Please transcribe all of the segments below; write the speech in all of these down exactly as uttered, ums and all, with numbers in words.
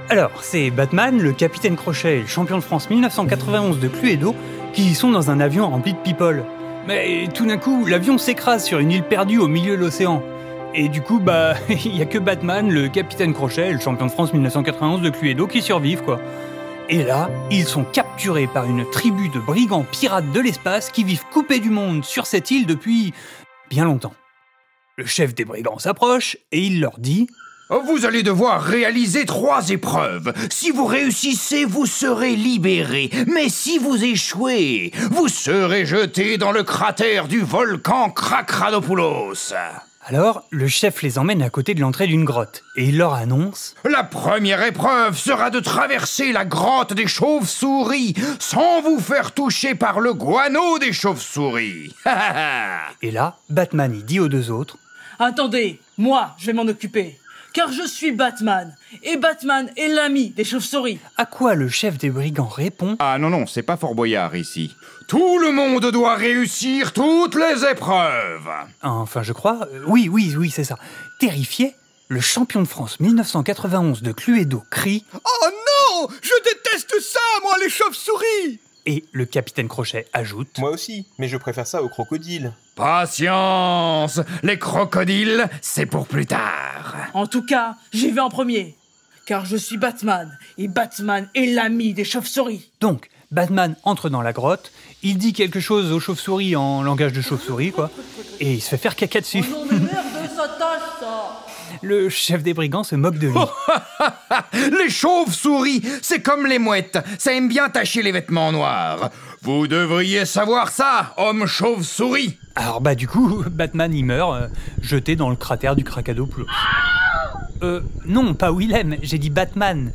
Alors, c'est Batman, le capitaine Crochet et le champion de France mille neuf cent quatre-vingt-onze de Cluedo qui sont dans un avion rempli de people. Mais tout d'un coup, l'avion s'écrase sur une île perdue au milieu de l'océan. Et du coup, bah, il y a que Batman, le capitaine Crochet et le champion de France mille neuf cent quatre-vingt-onze de Cluedo qui survivent, quoi. Et là, ils sont capturés par une tribu de brigands pirates de l'espace qui vivent coupés du monde sur cette île depuis bien longtemps. Le chef des brigands s'approche et il leur dit... Vous allez devoir réaliser trois épreuves. Si vous réussissez, vous serez libéré. Mais si vous échouez, vous serez jeté dans le cratère du volcan Krakradopoulos. Alors, le chef les emmène à côté de l'entrée d'une grotte et il leur annonce... La première épreuve sera de traverser la grotte des chauves-souris sans vous faire toucher par le guano des chauves-souris. Et là, Batman y dit aux deux autres... Attendez, moi, je vais m'en occuper. Car je suis Batman, et Batman est l'ami des chauves-souris. À quoi le chef des brigands répond... Ah non, non, c'est pas Fort Boyard ici. Tout le monde doit réussir toutes les épreuves. Enfin, je crois... euh, oui, oui, oui, c'est ça. Terrifié, le champion de France mille neuf cent quatre-vingt-onze de Cluedo crie... Oh non! Je déteste ça, moi, les chauves-souris! Et le capitaine Crochet ajoute... Moi aussi, mais je préfère ça aux crocodiles. Patience, les crocodiles, c'est pour plus tard. En tout cas, j'y vais en premier. Car je suis Batman, et Batman est l'ami des chauves-souris. Donc, Batman entre dans la grotte, il dit quelque chose aux chauves-souris en langage de chauve-souris, quoi, et il se fait faire caca dessus. Oh non mais merde, ça tâche, ça. Le chef des brigands se moque de lui. Les chauves-souris, c'est comme les mouettes, ça aime bien tacher les vêtements noirs. Vous devriez savoir ça, homme chauve-souris. Alors bah du coup, Batman y meurt, euh, jeté dans le cratère du Krakadopoulos. Euh, non, pas Willem, j'ai dit Batman.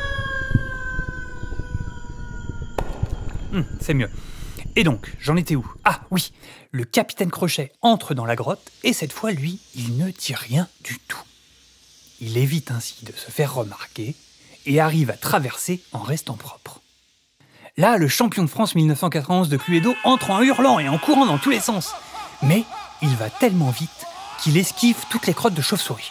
Hum, c'est mieux. Et donc, j'en étais où? Ah oui, le capitaine Crochet entre dans la grotte, et cette fois, lui, il ne dit rien du tout. Il évite ainsi de se faire remarquer, et arrive à traverser en restant propre. Là, le champion de France mille neuf cent quatre-vingt-onze de Cluedo entre en hurlant et en courant dans tous les sens. Mais il va tellement vite qu'il esquive toutes les crottes de chauve-souris.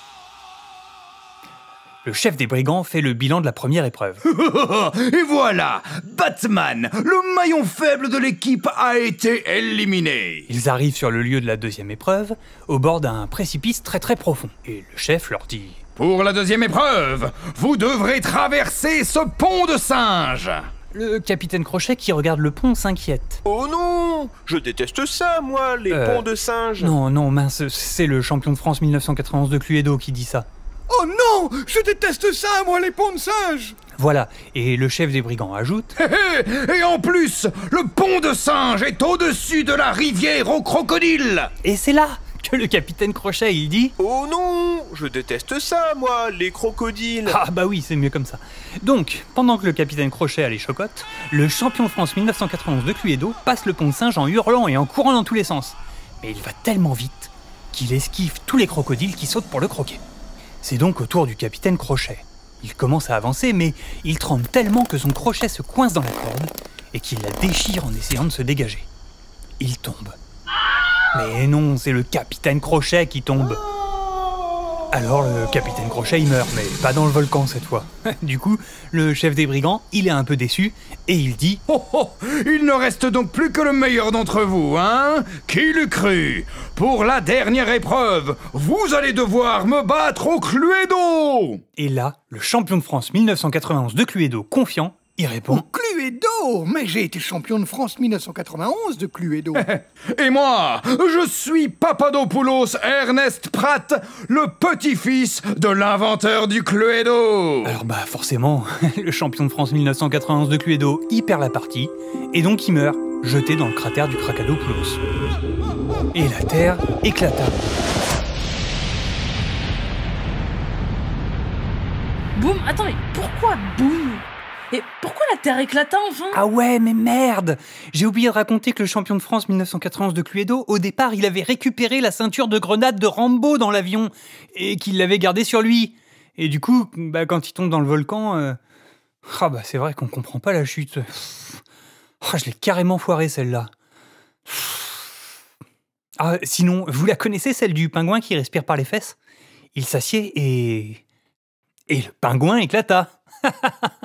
Le chef des brigands fait le bilan de la première épreuve. Et voilà, Batman, le maillon faible de l'équipe, a été éliminé. Ils arrivent sur le lieu de la deuxième épreuve, au bord d'un précipice très très profond. Et le chef leur dit... Pour la deuxième épreuve, vous devrez traverser ce pont de singe. Le capitaine Crochet qui regarde le pont s'inquiète. Oh non! Je déteste ça, moi, les Euh, ponts de singes. Non, non, mince, c'est le champion de France mille neuf cent quatre-vingt-onze de Cluedo qui dit ça. Oh non! Je déteste ça, moi, les ponts de singes! Voilà, et le chef des brigands ajoute... Hé hé, et en plus, le pont de singe est au-dessus de la rivière aux crocodiles. Et c'est là que le capitaine Crochet, il dit... Oh non! Je déteste ça, moi, les crocodiles. Ah bah oui, c'est mieux comme ça. Donc, pendant que le capitaine Crochet a les chocottes, le champion de France mille neuf cent quatre-vingt-onze de Cluedo passe le pont de singe en hurlant et en courant dans tous les sens. Mais il va tellement vite qu'il esquive tous les crocodiles qui sautent pour le croquer. C'est donc au tour du capitaine Crochet. Il commence à avancer, mais il tremble tellement que son crochet se coince dans la corde et qu'il la déchire en essayant de se dégager. Il tombe. Mais non, c'est le capitaine Crochet qui tombe. Alors le capitaine Crochet il meurt, mais pas dans le volcan cette fois. Du coup, le chef des brigands, il est un peu déçu, et il dit... Oh oh, il ne reste donc plus que le meilleur d'entre vous, hein? Qui l'eût cru? Pour la dernière épreuve, vous allez devoir me battre au Cluedo! Et là, le champion de France mille neuf cent quatre-vingt-onze de Cluedo, confiant, il répond... Oh, Cluedo! Mais j'ai été champion de France mille neuf cent quatre-vingt-onze de Cluedo. Et moi, je suis Papadopoulos Ernest Pratt, le petit-fils de l'inventeur du Cluedo. Alors bah forcément, le champion de France mille neuf cent quatre-vingt-onze de Cluedo, il perd la partie, et donc il meurt, jeté dans le cratère du Krakadopoulos. Et la terre éclata. Boum, attends, mais pourquoi boum? Et pourquoi la Terre éclata enfin? Ah ouais, mais merde! J'ai oublié de raconter que le champion de France mille neuf cent quatre-vingt-onze de Cluedo, au départ, il avait récupéré la ceinture de grenade de Rambo dans l'avion, et qu'il l'avait gardée sur lui. Et du coup, bah, quand il tombe dans le volcan... Euh... Ah bah c'est vrai qu'on comprend pas la chute. Ah, je l'ai carrément foirée celle-là. Ah, sinon, vous la connaissez celle du pingouin qui respire par les fesses? Il s'assied et... Et le pingouin éclata.